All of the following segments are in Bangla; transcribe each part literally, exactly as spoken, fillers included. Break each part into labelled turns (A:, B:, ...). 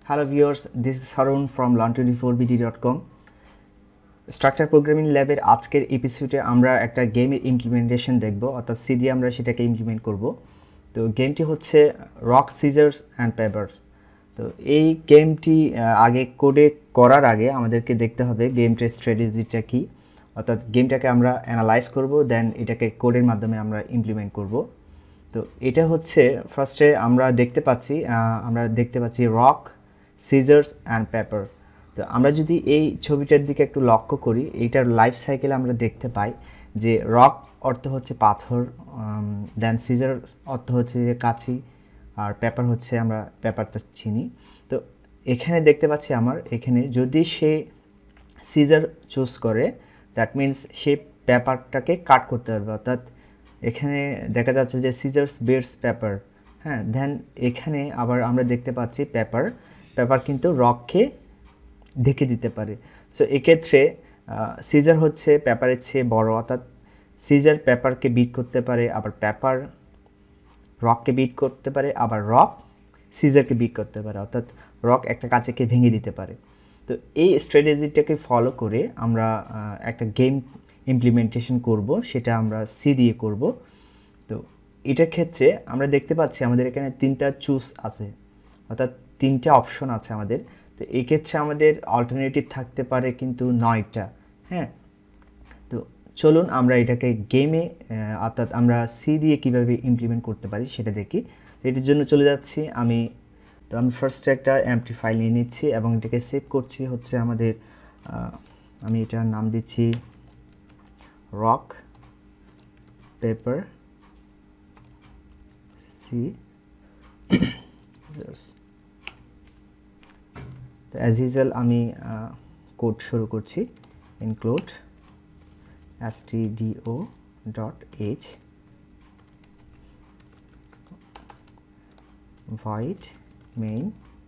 A: Hello viewers, this is Harun from learn twenty-four b d dot com. Structure programming ল্যাবের আজকের এপিসোডে আমরা একটা গেমের ইমপ্লিমেন্টেশন দেখব, অর্থাৎ সি দিয়ে আমরা সেটাকে ইমপ্লিমেন্ট করব। তো গেমটি হচ্ছে রক সিজার্স অ্যান্ড পেপার। তো এই গেমটি আগে কোডে করার আগে আমাদেরকে দেখতে হবে গেমটার স্ট্র্যাটেজিটা কী, অর্থাৎ গেমটাকে আমরা অ্যানালাইজ করব, দেন এটাকে কোডের মাধ্যমে আমরা ইমপ্লিমেন্ট করব। তো এটা হচ্ছে ফার্স্টে আমরা দেখতে পাচ্ছি আমরা দেখতে পাচ্ছি রক সিজার্স অ্যান্ড পেপার। তো আমরা যদি এই ছবিটার দিকে একটু লক্ষ্য করি, এইটার লাইফ সাইকেল আমরা দেখতে পাই যে রক অর্থ হচ্ছে পাথর, দেন সিজার অর্থ হচ্ছে যে কাঁচি, আর পেপার হচ্ছে আমরা পেপারটা চিনি। তো এখানে দেখতে পাচ্ছি আমার এখানে যদি সে সিজার চুজ করে, দ্যাট মিনস সে পেপারটাকে কাট করতে পারবে, অর্থাৎ এখানে দেখা যাচ্ছে যে সিজার্স বেটস পেপার। হ্যাঁ, দেন এখানে আবার আমরা দেখতে পাচ্ছি পেপার পেপার কিন্তু রককে ঢেকে দিতে পারে। সো এক্ষেত্রে সিজার হচ্ছে পেপারের চেয়ে বড়, অর্থাৎ সিজার পেপারকে বিট করতে পারে, আবার পেপার রককে বিট করতে পারে, আবার রক সিজারকে বিট করতে পারে, অর্থাৎ রক একটা কাঁচিকে ভেঙে দিতে পারে। তো এই স্ট্র্যাটেজিটাকে ফলো করে আমরা একটা গেম ইমপ্লিমেন্টেশন করব, সেটা আমরা সি দিয়ে করব। তো এটার ক্ষেত্রে আমরা দেখতে পাচ্ছি আমাদের এখানে তিনটা চুজ আছে, অর্থাৎ তিনটা অপশন আছে আমাদের। তো এই ক্ষেত্রে আমাদের অল্টারনেটিভ থাকতে পারে কিন্তু নয়টা। হ্যাঁ, তো চলুন আমরা এটাকে গেমে অর্থাৎ আমরা সি দিয়ে কীভাবে ইমপ্লিমেন্ট করতে পারি সেটা দেখি। তো এটির জন্য চলে যাচ্ছি আমি। তো আমি ফার্স্টে একটা এমটি ফাইল নিয়ে নিচ্ছি এবং এটাকে সেভ করছি হচ্ছে আমাদের, আমি এটার নাম দিচ্ছি রক পেপার সি। তো অ্যাজ ইউজুয়াল আমি কোড শুরু করছি, include stdio dot h void main।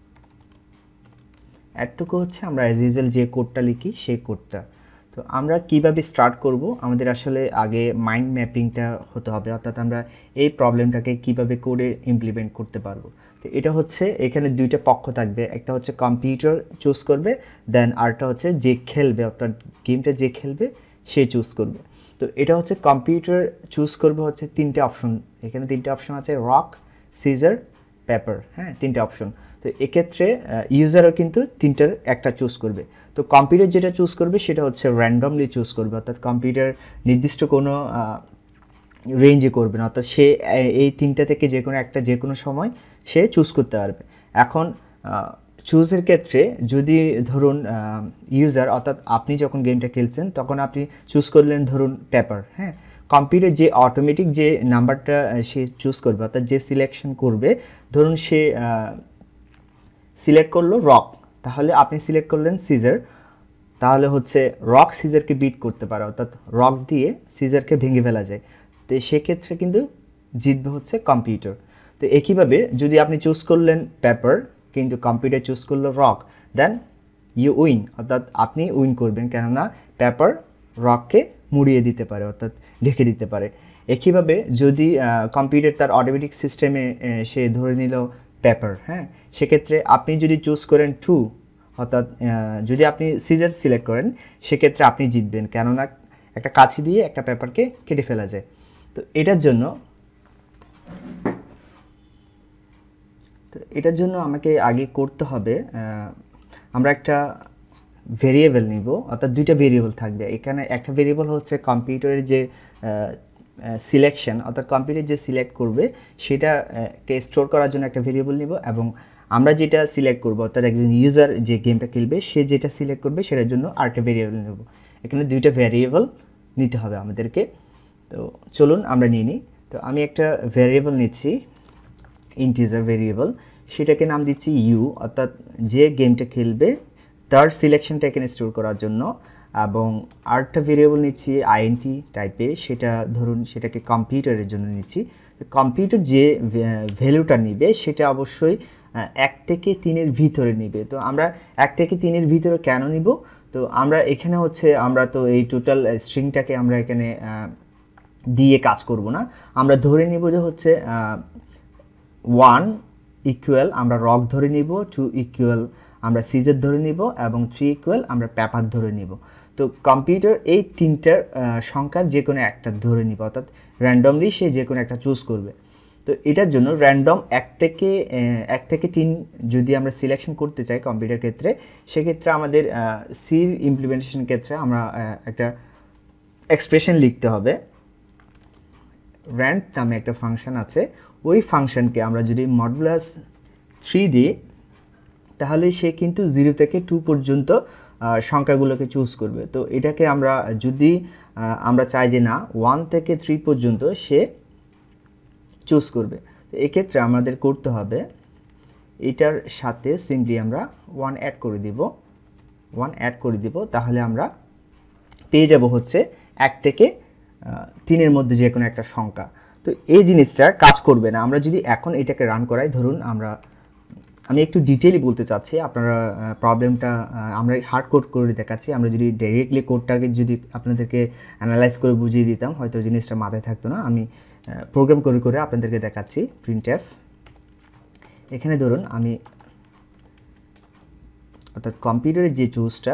A: এটুকু হচ্ছে আমরা অ্যাজ ইউজুয়াল যে কোডটা লিখি সেই কোডটা। তো আমরা কিভাবে স্টার্ট করব, আমাদের আসলে আগে মাইন্ড ম্যাপিংটা হতে হবে, অর্থাৎ আমরা এই প্রবলেমটাকে কিভাবে কোডে ইমপ্লিমেন্ট করতে পারবো। তো এটা হচ্ছে এখানে দুইটা পক্ষ থাকবে, একটা হচ্ছে কম্পিউটার চুজ করবে, দেন আরটা হচ্ছে যে খেলবে, অর্থাৎ গেমটা যে খেলবে সে চুজ করবে। তো এটা হচ্ছে কম্পিউটার চুজ করবে হচ্ছে তিনটে অপশন, এখানে তিনটে অপশন আছে রক সিজার পেপার। হ্যাঁ, তিনটে অপশন। তো এক্ষেত্রে ইউজারও কিন্তু তিনটার একটা চুজ করবে। তো কম্পিউটার যেটা চুজ করবে সেটা হচ্ছে র্যান্ডমলি চুজ করবে, অর্থাৎ কম্পিউটার নির্দিষ্ট কোনো রেঞ্জে করবে না, অর্থাৎ সে এই তিনটা থেকে যে কোনো একটা যে কোনো সময় সে চুজ করতে পারবে। এখন চুজের ক্ষেত্রে যদি ধরুন ইউজার অর্থাৎ আপনি যখন গেমটা খেলছেন তখন আপনি চুজ করলেন ধরুন পেপার। হ্যাঁ, কম্পিউটার যে অটোমেটিক যে নাম্বারটা সে চুজ করবে, অর্থাৎ যে সিলেকশন করবে, ধরুন সে সিলেক্ট করলো রক, তাহলে আপনি সিলেক্ট করলেন সিজার, তাহলে হচ্ছে রক সিজারকে বিট করতে পারে, অর্থাৎ রক দিয়ে সিজারকে ভেঙে ফেলা যায়। তো সেক্ষেত্রে কিন্তু জিতবে হচ্ছে কম্পিউটার। তো একইভাবে যদি আপনি চুজ করলেন পেপার কিন্তু কম্পিউটার চুজ করলো রক, দেন ইউ উইন, অর্থাৎ আপনি উইন করবেন, কেননা পেপার রককে মুড়িয়ে দিতে পারে, অর্থাৎ ঢেকে দিতে পারে। একইভাবে যদি কম্পিউটার তার অটোমেটিক সিস্টেমে সে ধরে নিল পেপার, হ্যাঁ, সেক্ষেত্রে আপনি যদি চুজ করেন ট্রু, অর্থাৎ যদি আপনি সিজার সিলেক্ট করেন সেক্ষেত্রে আপনি জিতবেন, কেননা একটা কাঁচি দিয়ে একটা পেপারকে কেটে ফেলা যায়। তো এটার জন্য তো এটার জন্য আমাকে আগে করতে হবে, আমরা একটা ভেরিয়েবল নিব, অর্থাৎ দুইটা ভেরিয়েবল থাকবে এখানে। একটা ভেরিয়েবল হচ্ছে কম্পিউটারের যে সিলেকশন, অর্থাৎ কম্পিউটার যে সিলেক্ট করবে সেটাকে স্টোর করার জন্য একটা ভেরিয়েবল নিব, এবং আমরা যেটা সিলেক্ট করব অর্থাৎ একজন ইউজার যে গেমটা খেলবে সে যেটা সিলেক্ট করবে সেটার জন্য আরেকটা ভেরিয়েবল নেব। এখানে দুইটা ভেরিয়েবল নিতে হবে আমাদেরকে। তো চলুন আমরা নিয়ে নিই। তো আমি একটা ভেরিয়েবল নিচ্ছি, ইন্টিজার ভেরিয়েবল, সেটাকে নাম দিচ্ছি ইউ, অর্থাৎ যে গেমটা খেলবে তার সিলেকশনটা এখানে স্টোর করার জন্য, এবং আরেকটা ভেরিয়েবল নিচ্ছি আইএনটি টাইপের, সেটা ধরুন সেটাকে কম্পিউটারের জন্য নিচ্ছি। কম্পিউটার যে ভ্যালুটা নিবে সেটা অবশ্যই এক থেকে তিনের ভিতরে নিবে। তো আমরা এক থেকে তিনের ভিতরে কেন নিব, তো আমরা এখানে হচ্ছে আমরা তো এই টোটাল স্ট্রিংটাকে আমরা এখানে দিয়ে কাজ করব না, আমরা ধরে নিব যে হচ্ছে ওয়ান ইকুয়াল আমরা রক ধরে নিব, টু ইকুয়াল আমরা সিজার ধরে নিব এবং থ্রি ইকুয়াল আমরা পেপার ধরে নিব। তো কম্পিউটার এই তিনটার সংখ্যার যে কোনো একটা ধরে নিব, অর্থাৎ র্যান্ডমলি সে যে কোনো একটা চুজ করবে। তো এটার জন্য র্যান্ডম এক থেকে এক থেকে তিন যদি আমরা সিলেকশন করতে চাই কম্পিউটার ক্ষেত্রে, সেক্ষেত্রে আমাদের সির ইমপ্লিমেন্টেশন ক্ষেত্রে আমরা একটা এক্সপ্রেশন লিখতে হবে। র্যান্ড নামে একটা ফাংশন আছে, ওই ফাংশনকে আমরা যদি মডুলাস থ্রি দিই তাহলে সে কিন্তু জিরো থেকে টু পর্যন্ত সংখ্যাগুলোকে চুজ করবে। তো এটাকে আমরা যদি আমরা চাই যে না ওয়ান থেকে থ্রি পর্যন্ত সে চুজ করবে, তো এক্ষেত্রে আমাদের করতে হবে এটার সাথে সিম্পলি আমরা ওয়ান অ্যাড করে দিব, ওয়ান অ্যাড করে দিব তাহলে আমরা পেয়ে যাব হচ্ছে এক থেকে তিনের মধ্যে যে কোনো একটা সংখ্যা। তো এই জিনিসটা কাজ করবে না আমরা যদি এখন এটাকে রান করাই। ধরুন আমরা আমি একটু ডিটেইলি বলতে চাচ্ছি, আপনারা প্রবলেমটা আমরা হার্ড কোড করে দেখাচ্ছি। আমরা যদি ডাইরেক্টলি কোডটাকে যদি আপনাদেরকে অ্যানালাইজ করে বুঝিয়ে দিতাম হয়তো জিনিসটা মাথায় থাকতো না। আমি প্রোগ্রাম করে করে আপনাদেরকে দেখাচ্ছি। প্রিন্টএফ, এখানে ধরুন আমি অর্থাৎ কম্পিউটারের যে চুজটা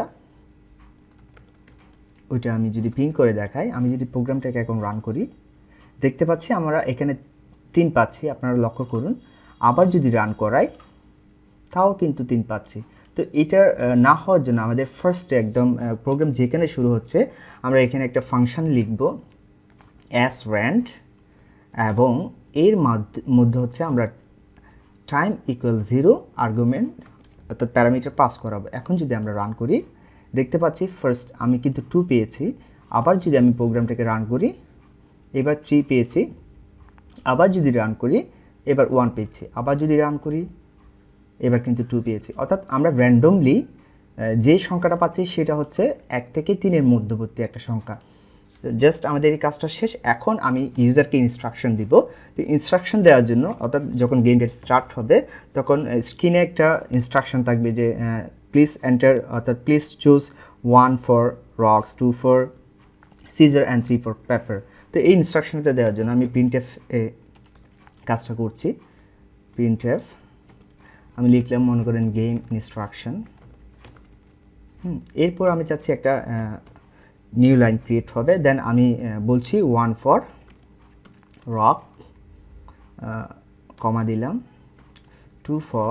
A: ওইটা আমি যদি প্রিন্ট করে দেখাই, আমি যদি প্রোগ্রামটাকে এখন রান করি দেখতে পাচ্ছি আমরা এখানে তিন পাচ্ছি, আপনারা লক্ষ্য করুন। আবার যদি রান করাই তাও কিন্তু তিন পাচ্ছি। তো এটার না হওয়ার জন্য আমাদের ফার্স্টে একদম প্রোগ্রাম যেখানে শুরু হচ্ছে আমরা এখানে একটা ফাংশন লিখব অ্যাস র্যান্ড, এবং এর মধ্যে হচ্ছে আমরা টাইম ইকুয়াল জিরো আর্গুমেন্ট অর্থাৎ প্যারামিটার পাস করাবো। এখন যদি আমরা রান করি দেখতে পাচ্ছি ফার্স্ট আমি কিন্তু টু পেয়েছি। আবার যদি আমি প্রোগ্রামটাকে রান করি এবার থ্রি পেয়েছি। আবার যদি রান করি এবার ওয়ান পেয়েছি। আবার যদি রান করি এবার কিন্তু টু পেয়েছি। অর্থাৎ আমরা র্যান্ডমলি যে সংখ্যাটা পাচ্ছি সেটা হচ্ছে এক থেকে তিনের মধ্যবর্তী একটা সংখ্যা। তো জাস্ট আমাদের এই কাজটা শেষ। এখন আমি ইউজারকে ইনস্ট্রাকশন দিব। তো ইনস্ট্রাকশন দেওয়ার জন্য অর্থাৎ যখন গেমটা স্টার্ট হবে তখন স্ক্রিনে একটা ইনস্ট্রাকশন থাকবে যে প্লিজ এন্টার, অর্থাৎ please choose one for rocks, two for scissor and three for paper. তো এই ইনস্ট্রাকশনটা দেওয়ার জন্য আমি প্রিন্টএফ এ কাজটা করছি। প্রিন্টএফ আমি লিখলাম মনে করেন গেম ইনস্ট্রাকশন। হুম এরপর আমি চাচ্ছি একটা নিউ লাইন ক্রিয়েট হবে। দেন আমি বলছি ওয়ান ফর রক, কমা দিলাম, two for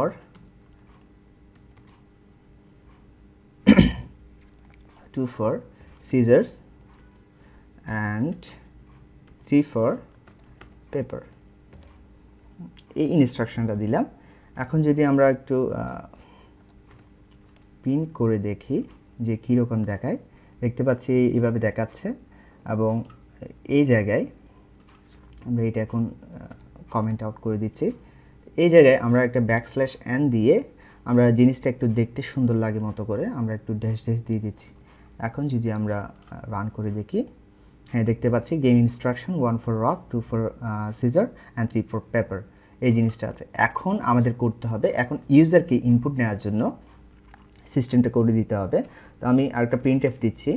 A: two for scissors and three for paper. এই ইনস্ট্রাকশনটা দিলাম। এখন যদি আমরা একটু প্রিন্ট করে দেখি যে কীরকম দেখায়, দেখতে পাচ্ছি এইভাবে দেখাচ্ছে। এবং এই জায়গায় আমরা এটা এখন কমেন্ট আউট করে দিচ্ছি। এই জায়গায় আমরা একটা ব্যাকস্ল্যাশ এন দিয়ে আমরা জিনিসটা একটু দেখতে সুন্দর লাগে মতো করে আমরা একটু ড্যাশ ড্যাশ দিয়ে দিচ্ছি। এখন যদি আমরা রান করে দেখি, হ্যাঁ দেখতে পাচ্ছি game instruction one for rock, two for scissor and three for paper, এই জিনিসটা আছে। এখন আমাদের করতে হবে, এখন ইউজারকে ইনপুট নেওয়ার জন্য সিস্টেমটা করে দিতে হবে। তো আমি আরেকটা প্রিন্টএফ দিচ্ছি,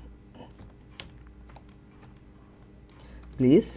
A: প্লিজ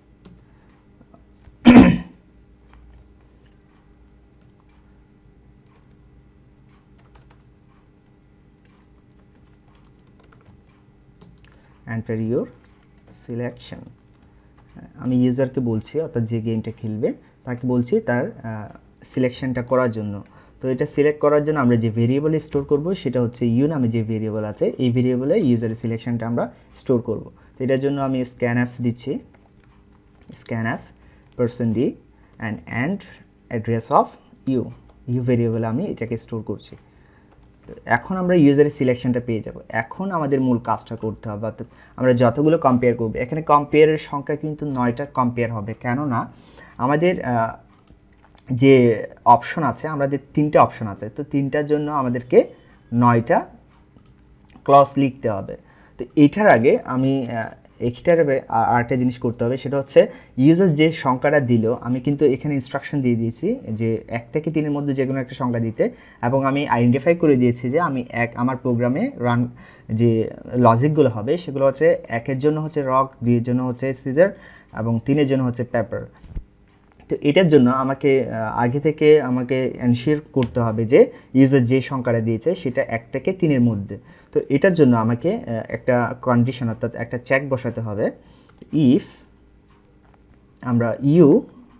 A: এন্টার ইউর সিলেকশন। আমি ইউজারকে বলছি অর্থাৎ যে গেমটা খেলবে তাকে বলছি তার সিলেকশনটা করার জন্য। তো এটা সিলেক্ট করার জন্য আমরা যে ভেরিয়েবল স্টোর করব সেটা হচ্ছে ইউ নামে যে ভেরিয়েবল আছে, এই ভেরিয়েবলে ইউজারের সিলেকশনটা আমরা স্টোর করব। তো এটার জন্য আমি স্ক্যান অ্যাপ দিচ্ছি, scanf percent d and and address of u, u ভেরিয়েবলে আমি এটাকে স্টোর করছি। এখন আমরা ইউজারের সিলেকশনটা পেয়ে যাব। এখন আমাদের মূল কাজটা করতে হবে, অর্থাৎ আমরা যতগুলো কম্পেয়ার করব, এখানে কম্পেয়ারের সংখ্যা কিন্তু নয়টা কম্পেয়ার হবে। কেননা আমাদের যে অপশন আছে, আমাদের তিনটা অপশন আছে, তো তিনটার জন্য আমাদেরকে নয়টা ক্লজ লিখতে হবে। তো এইটার আগে আমি এইটার আরেকটা জিনিস করতে হবে, সেটা হচ্ছে ইউজার যে সংখ্যাটা দিল আমি কিন্তু এখানে ইনস্ট্রাকশন দিয়ে দিয়েছি যে এক থেকে তিনের মধ্যে যে কোনো একটা সংখ্যা দিতে, এবং আমি আইডেন্টিফাই করে দিয়েছি যে আমি এক আমার প্রোগ্রামে রান যে লজিকগুলো হবে সেগুলো হচ্ছে একের জন্য হচ্ছে রক, দুইয়ের জন্য হচ্ছে সিজার এবং তিনের জন্য হচ্ছে পেপার। তো এটার জন্য আমাকে আগে থেকে আমাকে এনশিওর করতে হবে যে ইউজার যে সংখ্যাটা দিয়েছে সেটা এক থেকে তিনের মধ্যে। তো এটার জন্য আমাকে একটা কন্ডিশন অর্থাৎ একটা চেক বসাতে হবে। ইফ আমরা u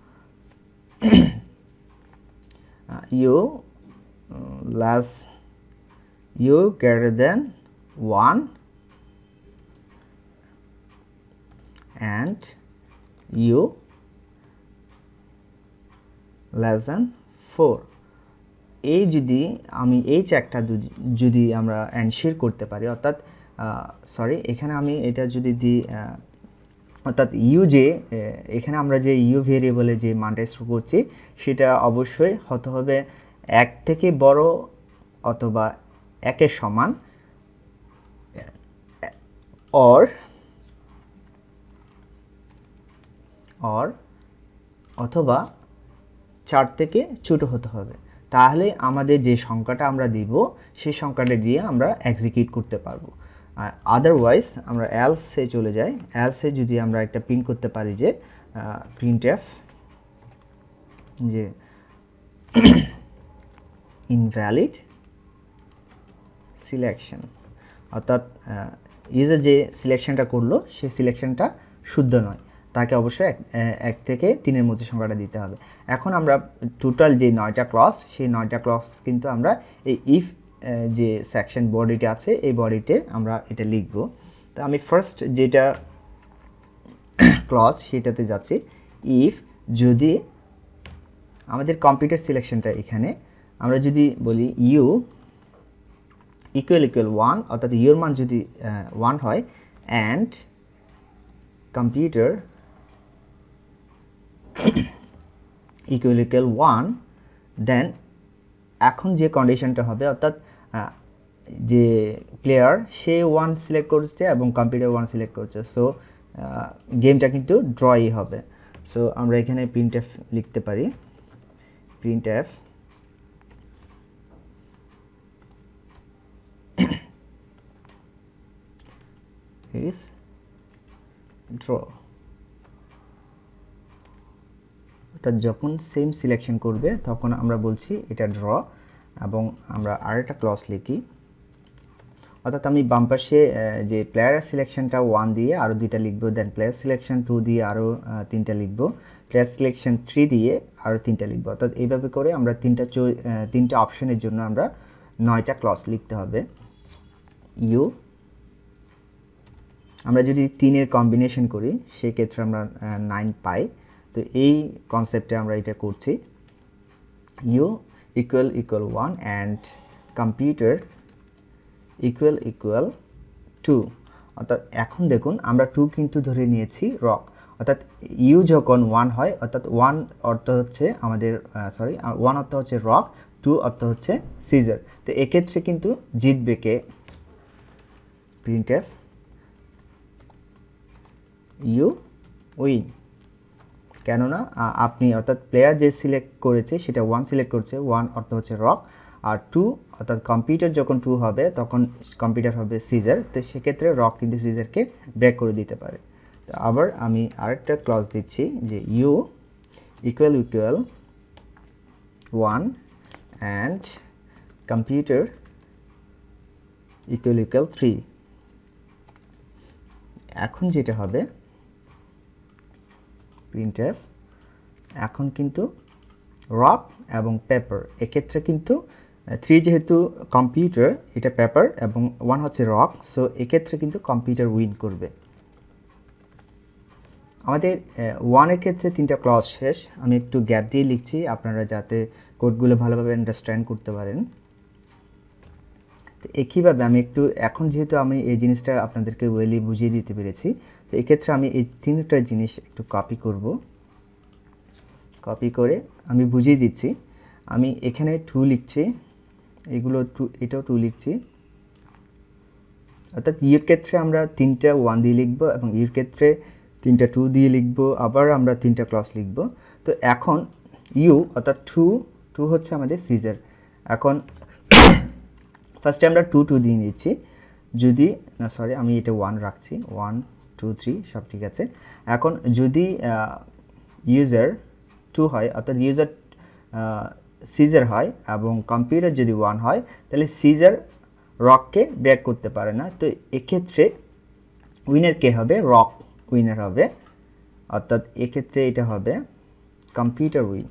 A: u less u greater than one and u less than four, এই যদি আমি এই চেকটা যদি আমরা এনশিওর করতে পারি, অর্থাৎ সরি এখানে আমি এটা যদি দিই অর্থাৎ ইউ যে এখানে আমরা যে ইউ ভেরিয়েবলে যে মানটা স্টোর করছি সেটা অবশ্যই হতে হবে এক থেকে বড় অথবা একের সমান, অর অর অথবা চার থেকে ছোট হতে হবে। তাহলে আমাদের যে সংখ্যাটা আমরা দিব সেই সংখ্যাটা দিয়ে আমরা এক্সিকিউট করতে পারবো। আদারওয়াইজ আমরা এলসে চলে যাই। এলসে যদি আমরা একটা প্রিন্ট করতে পারি যে প্রিন্টএফ যে ইনভ্যালিড সিলেকশন, অর্থাৎ ইউজার যে সিলেকশনটা করলো সেই সিলেকশনটা শুদ্ধ নয়, তাকে অবশ্যই এক থেকে তিনের মধ্যে সংখ্যাটা দিতে হবে। এখন আমরা টোটাল যে নয়টা ক্লজ সেই নয়টা ক্লজ কিন্তু আমরা এই ইফ যে সেকশন বডিটা আছে এই বডিতে আমরা এটা লিখব। তো আমি ফার্স্ট যেটা ক্লজ সেটাতে যাচ্ছি। ইফ যদি আমাদের কম্পিউটার সিলেকশনটা এখানে আমরা যদি বলি ইউ ইকুয়াল ইকুয়াল ওয়ান, অর্থাৎ ইউর মান যদি ওয়ান হয় and computer equal equal one, then এখন যে কন্ডিশনটা হবে অর্থাৎ যে প্লেয়ার সে ওয়ান সিলেক্ট করছে এবং কম্পিউটার ওয়ান সিলেক্ট করছে, সো গেমটা কিন্তু ড্রই হবে। সো আমরা এখানে প্রিন্টএফ লিখতে পারি, প্রিন্টএফ is draw, অর্থাৎ যখন সেম সিলেকশন করবে তখন আমরা বলছি এটা ড্র। এবং আমরা আরেকটা ক্লজ লিখি, অর্থাৎ আমি বাম পাশে যে প্লেয়ার সিলেকশনটা ওয়ান দিয়ে আরও দুইটা লিখবো, দেন প্লেয়ার সিলেকশন টু দিয়ে আরও তিনটা লিখবো, প্লেয়ার সিলেকশন থ্রি দিয়ে আরও তিনটা লিখবো। অর্থাৎ এইভাবে করে আমরা তিনটা তিনটা অপশনের জন্য আমরা নয়টা ক্লজ লিখতে হবে। ইউ আমরা যদি তিনের কম্বিনেশন করি সেক্ষেত্রে আমরা নাইন পাই। তো এই কনসেপ্টে আমরা এটা করছি। U equal equal one and computer equal equal two, অর্থাৎ এখন দেখুন আমরা টু কিন্তু ধরে নিয়েছি রক, অর্থাৎ ইউ যখন ওয়ান হয় অর্থাৎ ওয়ান অর্থ হচ্ছে আমাদের সরি ওয়ান অর্থ হচ্ছে রক, টু অর্থ হচ্ছে সিজার। তো এক্ষেত্রে কিন্তু জিতবে কে? প্রিন্টএফ ইউ উইন, কেননা আপনি অর্থাৎ প্লেয়ার যে সিলেক্ট করেছে সেটা ওয়ান সিলেক্ট করছে, ওয়ান অর্থ হচ্ছে রক, আর টু অর্থাৎ কম্পিউটার যখন টু হবে তখন কম্পিউটার হবে সিজার। তো সেক্ষেত্রে রক কিন্তু সিজারকে ব্রেক করে দিতে পারে। তো আবার আমি আরেকটা ক্লজ দিচ্ছি যে u equal equal one and computer equal equal three. এখন যেটা হবে প্রিন্টএফ, এখন কিন্তু রক এবং পেপার, এক্ষেত্রে কিন্তু থ্রি যেহেতু কম্পিউটার এটা পেপার এবং ওয়ান হচ্ছে রক, সো এক্ষেত্রে কিন্তু কম্পিউটার উইন করবে। আমাদের ওয়ানের ক্ষেত্রে তিনটা ক্লজ শেষ। আমি একটু গ্যাপ দিয়ে লিখছি আপনারা যাতে কোডগুলো ভালোভাবে আন্ডারস্ট্যান্ড করতে পারেন। তো একইভাবে আমি একটু এখন যেহেতু আমি এই জিনিসটা আপনাদেরকে ওয়েলি বুঝিয়ে দিতে পেরেছি, তো এক্ষেত্রে আমি এই তিনটা জিনিস একটু কপি করব। কপি করে আমি বুঝিয়ে দিচ্ছি। আমি এখানে টু লিখছি, এগুলো টু, এটাও টু লিখছি, অর্থাৎ ইউর ক্ষেত্রে আমরা তিনটা ওয়ান দিয়ে লিখব এবং ইউর ক্ষেত্রে তিনটা টু দিয়ে লিখব, আবার আমরা তিনটা ক্লজ লিখব। তো এখন ইউ অর্থাৎ টু টু হচ্ছে আমাদের সিজার। এখন ফার্স্টে আমরা টু টু দিয়ে নিচ্ছি, যদি না সরি আমি এটা ওয়ান রাখছি, ওয়ান টু থ্রি সব ঠিক আছে। এখন যদি ইউজার টু হয় অর্থাৎ ইউজার সিজার হয় এবং কম্পিউটার যদি ওয়ান হয় তাহলে সিজার রককে ব্রেক করতে পারে না। তো এক্ষেত্রে উইনার কে হবে? রক উইনার হবে, অর্থাৎ এক্ষেত্রে এটা হবে কম্পিউটার উইন,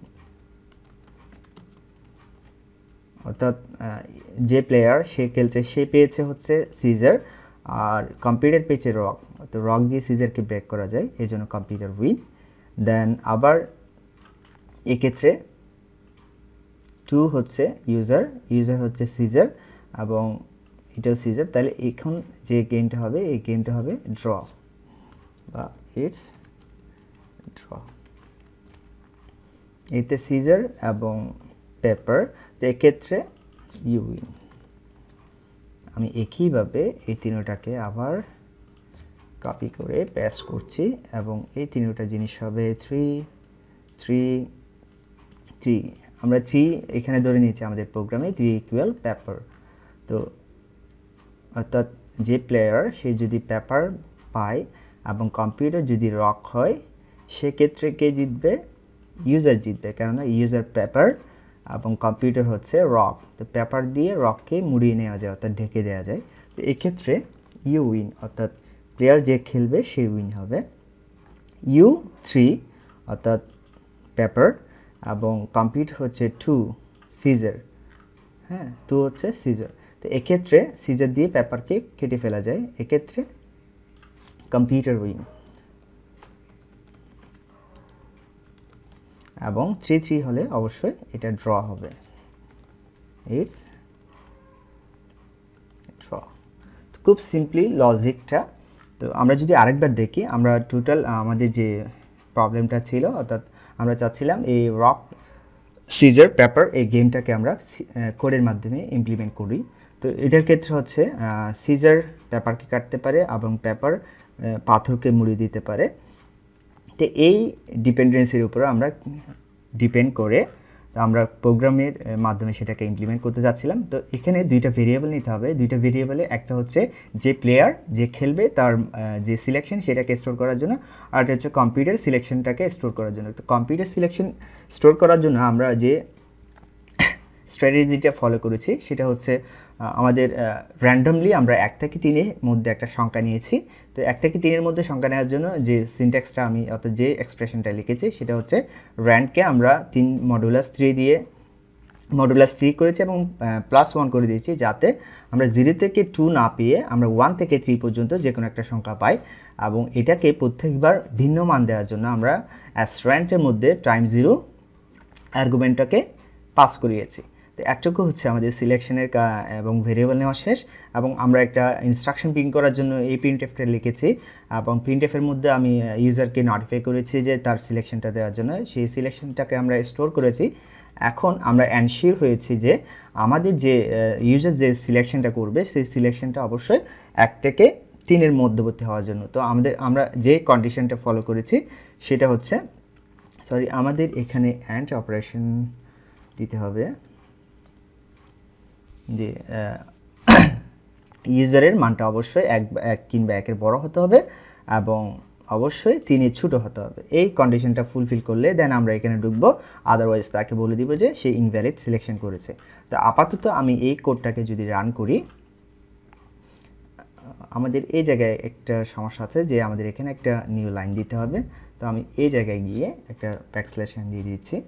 A: অর্থাৎ যে প্লেয়ার সে খেলছে সে পেয়েছে হচ্ছে সিজার আর কম্পিউটার পেয়েছে রক, অর্থাৎ রক দিয়ে সিজারকে ব্রেক করা যায়, এই জন্য কম্পিউটার উইন। দেন আবার এক্ষেত্রে টু হচ্ছে ইউজার, ইউজার হচ্ছে সিজার এবং এটাও সিজার, তাহলে এখন যে গেমটা হবে এই গেমটা হবে ড্র বা ইটস ড্র। এতে সিজার এবং পেপার, তো এক্ষেত্রে ইউ উইন। আমি একইভাবে এই তিনটাকে আবার কপি করে পেস্ট করছি এবং এই তিনটা জিনিস হবে থ্রি থ্রি থ্রি। আমরা থ্রি এখানে ধরে নিয়েছি আমাদের প্রোগ্রামে, থ্রি ইকুয়াল পেপার। তো অর্থাৎ যে প্লেয়ার সে যদি পেপার পায় এবং কম্পিউটার যদি রক হয় সেক্ষেত্রে কে জিতবে? ইউজার জিতবে, কেননা ইউজার পেপার এবং কম্পিউটার হচ্ছে রক। তো পেপার দিয়ে রককে মুড়িয়ে নেওয়া যায় অর্থাৎ ঢেকে দেওয়া যায়। তো এক্ষেত্রে ইউ উইন, অর্থাৎ প্লেয়ার যে খেলবে সে উইন হবে। ইউ থ্রি অর্থাৎ পেপার এবং কম্পিউটার হচ্ছে টু সিজার, হ্যাঁ টু হচ্ছে সিজার। তো এক্ষেত্রে সিজার দিয়ে পেপারকে কেটে ফেলা যায়, এক্ষেত্রে কম্পিউটার উইন। এবং থ্রি থ্রি হলে অবশ্যই এটা ড্র হবে, ইটস ড্র। খুব সিম্পলি লজিকটা। তো আমরা যদি আরেকবার দেখি, আমরা টোটাল আমাদের যে প্রবলেমটা ছিল অর্থাৎ আমরা চাচ্ছিলাম এই রক সিজার পেপার এই গেমটাকে আমরা কোডের মাধ্যমে ইমপ্লিমেন্ট করি। তো এটার ক্ষেত্রে হচ্ছে সিজার পেপারকে কাটতে পারে এবং পেপার পাথরকে মুড়িয়ে দিতে পারে। তো এই ডিপেন্ডেন্সির উপর আমরা ডিপেন্ড করে আমরা প্রোগ্রামের মাধ্যমে সেটাকে ইমপ্লিমেন্ট করতে যাচ্ছিলাম। তো এখানে দুইটা ভেরিয়েবল নিতে হবে, দুইটা ভেরিয়েবলে একটা হচ্ছে যে প্লেয়ার যে খেলবে তার যে সিলেকশন সেটাকে স্টোর করার জন্য, আর একটা হচ্ছে কম্পিউটার সিলেকশনটাকে স্টোর করার জন্য। তো কম্পিউটার সিলেকশন স্টোর করার জন্য আমরা যে স্ট্র্যাটেজিটা ফলো করেছি সেটা হচ্ছে আমাদের র্যান্ডমলি আমরা এক থেকে তিনের মধ্যে একটা সংখ্যা নিয়েছি। তো এক থেকে তিনের মধ্যে সংখ্যা নেওয়ার জন্য যে সিনট্যাক্সটা আমি অর্থাৎ যে এক্সপ্রেশনটা লিখেছি সেটা হচ্ছে র্যান্ডকে আমরা তিন মডুলাস থ্রি দিয়ে মডুলাস থ্রি করেছি এবং প্লাস ওয়ান করে দিয়েছি, যাতে আমরা জিরো থেকে টু না পেয়ে আমরা ওয়ান থেকে থ্রি পর্যন্ত যে কোনো একটা সংখ্যা পাই। এবং এটাকে প্রত্যেকবার ভিন্ন মান দেওয়ার জন্য আমরা অ্যাস র্যান্ডের মধ্যে টাইম জিরো আর্গুমেন্টটাকে পাস করিয়েছি। তো একটুকু হচ্ছে আমাদের সিলেকশনের এবং ভেরিয়েবল নেওয়া শেষ, এবং আমরা একটা ইনস্ট্রাকশন প্রিন্ট করার জন্য এই প্রিন্টএফটা লিখেছি এবং প্রিন্টএফের মধ্যে আমি ইউজারকে নোটিফাই করেছি যে তার সিলেকশনটা দেওয়ার জন্য, সেই সিলেকশনটাকে আমরা স্টোর করেছি। এখন আমরা এনশিওর হয়েছি যে আমাদের যে ইউজার যে সিলেকশনটা করবে সেই সিলেকশনটা অবশ্যই এক থেকে তিনের মধ্যবর্তী হওয়ার জন্য। তো আমাদের আমরা যে কন্ডিশনটা ফলো করেছি সেটা হচ্ছে, সরি আমাদের এখানে অ্যান্ড অপারেশন দিতে হবে যে ইউজারের মানটা অবশ্যই এক এক কিংবা একের বড় হতে হবে এবং অবশ্যই তিনের ছোটো হতে হবে। এই কন্ডিশনটা ফুলফিল করলে দেন আমরা এখানে ঢুকবো, আদারওয়াইজ তাকে বলে দিব যে সে ইনভ্যালিড সিলেকশন করেছে। তো আপাতত আমি এই কোডটাকে যদি রান করি, আমাদের এই জায়গায় একটা সমস্যা আছে যে আমাদের এখানে একটা নিউ লাইন দিতে হবে। তো আমি এই জায়গায় গিয়ে একটা ব্যাকস্ল্যাশ দিয়ে দিচ্ছি।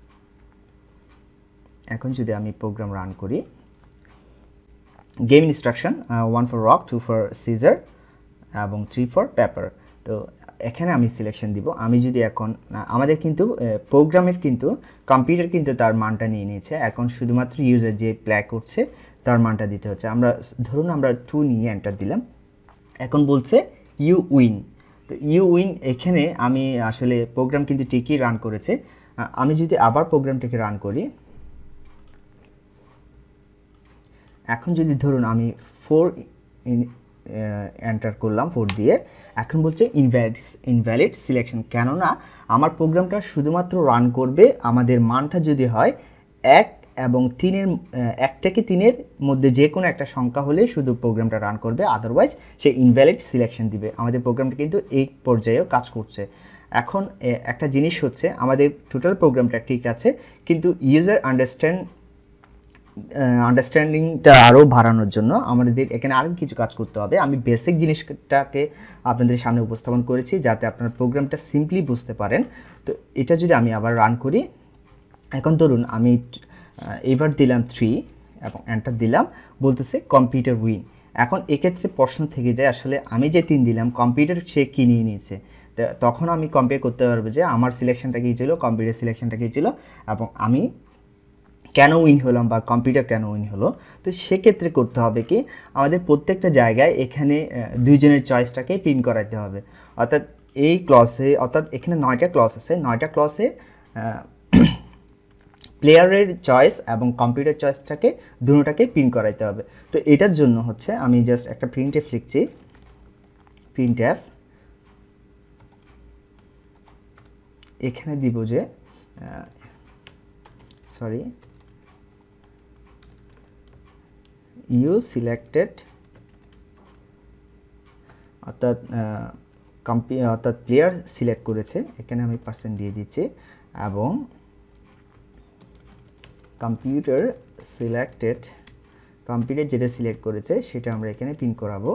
A: এখন যদি আমি প্রোগ্রাম রান করি, game instruction one for rock, two for scissor এবং থ্রি ফর পেপার। তো এখানে আমি সিলেকশন দিব। আমি যদি এখন আমাদের কিন্তু প্রোগ্রামের কিন্তু কম্পিউটার কিন্তু তার মানটা নিয়ে নিয়েছে, এখন শুধুমাত্র ইউজার যে প্লে করছে তার মানটা দিতে হচ্ছে। আমরা ধরুন আমরা টু নিয়ে এন্টার দিলাম, এখন বলছে ইউ উইন। তো ইউ উইন এখানে আমি আসলে প্রোগ্রাম কিন্তু ঠিকই রান করেছে। আমি যদি আবার প্রোগ্রামটাকে রান করি, এখন যদি ধরুন আমি ফোর এন্টার করলাম ফোর দিয়ে, এখন বলছে ইনভ্যালিড ইনভ্যালিড সিলেকশন, কেননা আমার প্রোগ্রামটা শুধুমাত্র রান করবে আমাদের মানটা যদি হয় এক এবং তিনের এক থেকে তিনের মধ্যে যে কোনো একটা সংখ্যা হলে শুধু প্রোগ্রামটা রান করবে, আদারওয়াইজ সে ইনভ্যালিড সিলেকশন দিবে। আমাদের প্রোগ্রামটা কিন্তু এই পর্যায়েও কাজ করছে। এখন একটা জিনিস হচ্ছে আমাদের টোটাল প্রোগ্রামটা ঠিক আছে, কিন্তু ইউজার আন্ডারস্ট্যান্ড আন্ডারস্ট্যান্ডিংটা আরও বাড়ানোর জন্য আমাদের এখানে আরও কিছু কাজ করতে হবে। আমি বেসিক জিনিসটাকে আপনাদের সামনে উপস্থাপন করেছি যাতে আপনার প্রোগ্রামটা সিম্পলি বুঝতে পারেন। তো এটা যদি আমি আবার রান করি, এখন ধরুন আমি এবার দিলাম থ্রি এবং এন্টার দিলাম, বলতেছে কম্পিউটার উইন। এখন এক্ষেত্রে প্রশ্ন থেকে যায় আসলে আমি যে তিন দিলাম কম্পিউটার সে কী নিয়ে নিয়েছে, তখন আমি কম্পেয়ার করতে পারবো যে আমার সিলেকশনটা কী ছিল, কম্পিউটার সিলেকশনটা কী ছিল এবং আমি কেন উইন হলাম বা কম্পিউটার কেন উইন হলো। তো সেক্ষেত্রে করতে হবে কি, আমাদের প্রত্যেকটা জায়গায় এখানে দুইজনের চয়েসটাকে প্রিন্ট করাতে হবে। অর্থাৎ এই ক্লসে, অর্থাৎ এখানে নয়টা ক্লস আছে, নয়টা ক্লসে প্লেয়ারের চয়েস এবং কম্পিউটার চয়েসটাকে দুটোটাকে প্রিন্ট করাইতে হবে। তো এটার জন্য হচ্ছে আমি জাস্ট একটা প্রিন্ট এফ লিখছি, প্রিন্ট এফ এখানে দিব যে সরি ইউ সিলেক্টেড, অর্থাৎ কম্পি অর্থাৎ প্লেয়ার সিলেক্ট করেছে, এখানে আমি পার্সেন্ট দিয়ে দিচ্ছি, এবং কম্পিউটার সিলেক্টেড, কম্পিউটার যেটা সিলেক্ট করেছে সেটা আমরা এখানে প্রিন্ট করাবো।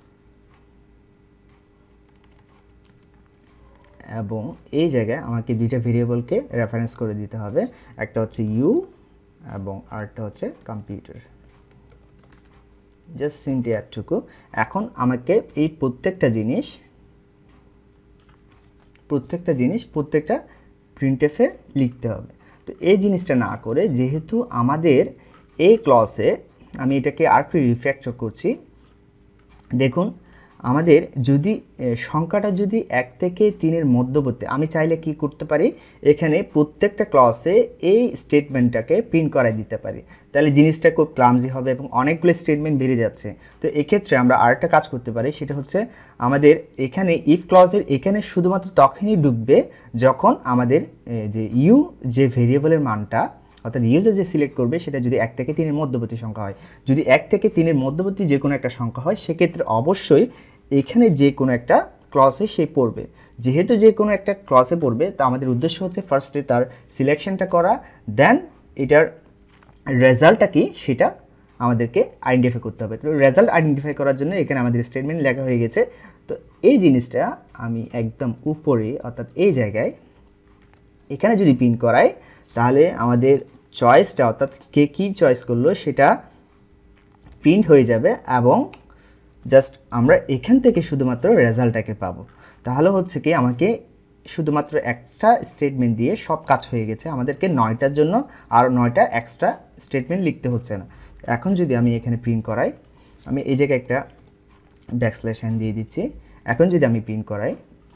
A: এবং এই জায়গায় আমাকে দুইটা ভেরিয়েবলকে রেফারেন্স করে দিতে হবে, একটা হচ্ছে ইউ এবং আরেকটা হচ্ছে কম্পিউটার। জাস্ট সিম্পলি এতটুকু। এখন আমাকে এই প্রত্যেকটা জিনিস প্রত্যেকটা জিনিস প্রত্যেকটা প্রিন্টএফে লিখতে হবে। তো এই জিনিসটা না করে, যেহেতু আমাদের এই ক্লসে, আমি এটাকে আরেকটু রিফ্যাক্টর করছি, দেখুন আমাদের যদি সংখ্যাটা যদি এক থেকে তিনের মধ্যবর্তী, আমি চাইলে কি করতে পারি, এখানে প্রত্যেকটা ক্লসে এই স্টেটমেন্টটাকে প্রিন্ট করাই দিতে পারি, তাহলে জিনিসটা খুব ক্লামজি হবে এবং অনেকগুলো স্টেটমেন্ট বেরিয়ে যাচ্ছে। তো এক্ষেত্রে আমরা আরেকটা কাজ করতে পারি, সেটা হচ্ছে আমাদের এখানে ইফ ক্লজের এখানে শুধুমাত্র তখনই ঢুকবে যখন আমাদের যে ইউ যে ভেরিয়েবলের মানটা, অর্থাৎ ইউজার যে সিলেক্ট করবে সেটা যদি এক থেকে তিনের মধ্যবর্তী সংখ্যা হয়। যদি এক থেকে তিনের মধ্যবর্তী যে কোনো একটা সংখ্যা হয়, সেক্ষেত্রে অবশ্যই এখানে যে কোনো একটা ক্লসে সে পড়বে। যেহেতু যে কোনো একটা ক্লসে পড়বে, তা আমাদের উদ্দেশ্য হচ্ছে ফার্স্টে তার সিলেকশনটা করা, দেন এটার রেজাল্টটা কি সেটা আমাদেরকে আইডেন্টিফাই করতে হবে। তো রেজাল্ট আইডেন্টিফাই করার জন্য এখানে আমাদের স্টেটমেন্ট লেখা হয়ে গেছে। তো এই জিনিসটা আমি একদম উপরে, অর্থাৎ এই জায়গায় এখানে যদি প্রিন্ট করাই, তাহলে আমাদের চয়েসটা, অর্থাৎ কে কী চয়েস করলো সেটা প্রিন্ট হয়ে যাবে এবং জাস্ট আমরা এখান থেকে শুধুমাত্র রেজাল্টটাকে পাবো। তাহলে হচ্ছে কি, আমাকে শুধুমাত্র একটা স্টেটমেন্ট দিয়ে সব কাজ হয়ে গেছে, আমাদেরকে নয়টার জন্য আর নয়টা এক্সট্রা স্টেটমেন্ট লিখতে হচ্ছে না। এখন যদি আমি এখানে প্রিন্ট করাই, আমি এই জায়গায় একটা ব্যাকস্ল্যাশ এন দিয়ে দিচ্ছি। এখন যদি আমি প্রিন্ট করাই,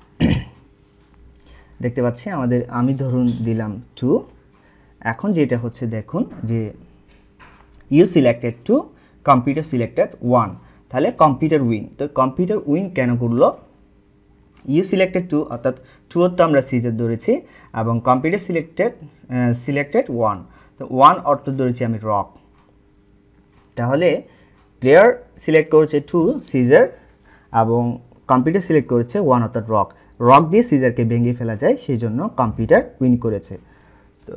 A: দেখতে পাচ্ছি আমাদের, আমি ধরুন দিলাম টু। এখন যেটা হচ্ছে দেখুন যে you selected two, computer selected one, তাহলে কম্পিউটার উইন। তো কম্পিউটার উইন কেন করলো, ইউ সিলেক্টেড টু, অর্থাৎ টু তো আমরা সিজার ধরেছি, এবং কম্পিউটার সিলেক্টেড সিলেক্টেড ওয়ান, তো ওয়ান অর্থ ধরেছি আমি রক। তাহলে প্লেয়ার সিলেক্ট করেছে টু সিজার এবং কম্পিউটার সিলেক্ট করেছে ওয়ান অর্থাৎ রক। রক দিয়ে সিজারকে ভেঙে ফেলা যায়, সেই জন্য কম্পিউটার উইন করেছে। তো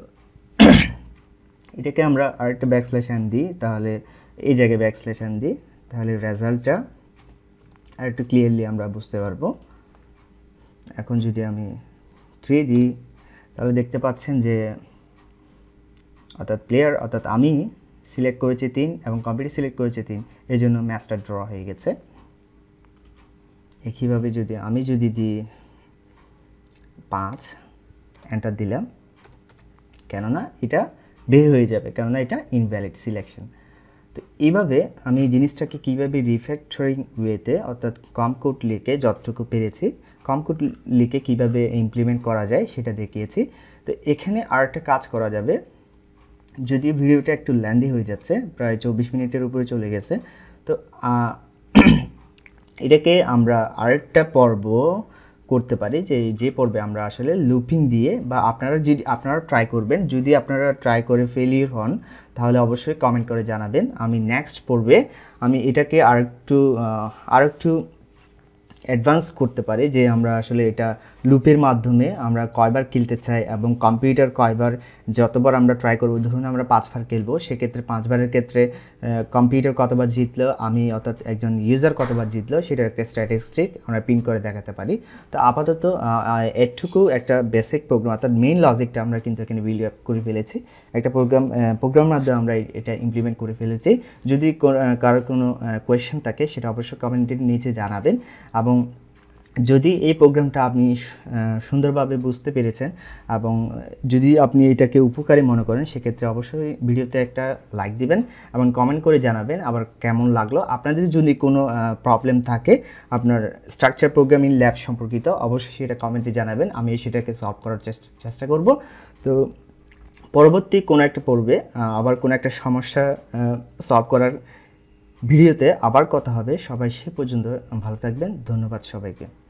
A: এটাকে আমরা আরেকটা ব্যাকস্ল্যাশ এন দিই, তাহলে এই জায়গায় ব্যাকস্ল্যাশ এন দিই, তাহলে রেজাল্টটা আর একটু ক্লিয়ারলি আমরা বুঝতে পারবো। এখন যদি আমি থ্রি দিই, তাহলে দেখতে পাচ্ছেন যে অর্থাৎ প্লেয়ার, অর্থাৎ আমি সিলেক্ট করেছি তিন এবং কম্পিউটার সিলেক্ট করেছে তিন, এই জন্য ম্যাচটা ড্র হয়ে গেছে। একইভাবে যদি আমি যদি দিই পাঁচ, এন্টার দিলাম, কেননা এটা বের হয়ে যাবে, কেননা এটা ইনভ্যালিড সিলেকশন। তো এইভাবে আমি জিনিসটাকে কীভাবে রিফ্যাক্টরিং ওয়েতে, অর্থাৎ কম কোড লিখে যতটুকু পেরেছি, কম কোড লিখে কীভাবে ইমপ্লিমেন্ট করা যায় সেটা দেখিয়েছি। তো এখানে আরেকটা কাজ করা যাবে, যদি ভিডিওটা একটু লেন্দি হয়ে যাচ্ছে, প্রায় চব্বিশ মিনিটের উপরে চলে গেছে, তো এটাকে আমরা আরেকটা পর্ব করতে পারি, যে যে পর্বে আমরা আসলে লুপিং দিয়ে, বা আপনারা যদি আপনারা ট্রাই করবেন, যদি আপনারা ট্রাই করে ফেলিওর হন তাহলে অবশ্যই কমেন্ট করে জানাবেন। আমি নেক্সট পর্বে আমি এটাকে আরেকটু আরেকটু অ্যাডভান্স করতে পারি যে আমরা আসলে এটা লুপের মাধ্যমে আমরা কয়বার খেলতে চাই এবং কম্পিউটার কয়বার যতবার আমরা ট্রাই করব, ধরুন আমরা পাঁচবার খেলবো, সেক্ষেত্রে পাঁচবারের ক্ষেত্রে কম্পিউটার কতবার জিতলো, আমি অর্থাৎ একজন ইউজার কতবার জিতলো সেটার একটা স্ট্যাটিস্টিক আমরা প্রিন্ট করে দেখাতে পারি। তো আপাতত এটুকু একটা বেসিক প্রোগ্রাম অর্থাৎ মেইন লজিকটা আমরা কিন্তু এখানে বিল্ড আপ করে ফেলেছি, একটা প্রোগ্রাম প্রোগ্রামের মাধ্যমে আমরা এটা ইমপ্লিমেন্ট করে ফেলেছি। যদি কারোর কোনো কোয়েশ্চেন থাকে সেটা অবশ্যই কমেন্টের নিচে জানাবেন, এবং যদি এই প্রোগ্রামটা আপনি সুন্দরভাবে বুঝতে পেরেছেন এবং যদি আপনি এটাকে উপকারী মনে করেন সেক্ষেত্রে অবশ্যই ভিডিওতে একটা লাইক দিবেন এবং কমেন্ট করে জানাবেন আবার কেমন লাগলো। আপনাদের যদি কোনো প্রবলেম থাকে আপনার স্ট্রাকচার প্রোগ্রামিং ল্যাব সম্পর্কিত, অবশ্যই সেটা কমেন্টে জানাবেন, আমি সেটাকে সলভ করার চেষ্টা করব। তো পরবর্তী কোনো একটা পর্বে আবার কোনো একটা সমস্যা সলভ করার ভিডিওতে আবার কথা হবে। সবাই সে পর্যন্ত ভালো থাকবেন, ধন্যবাদ সবাইকে।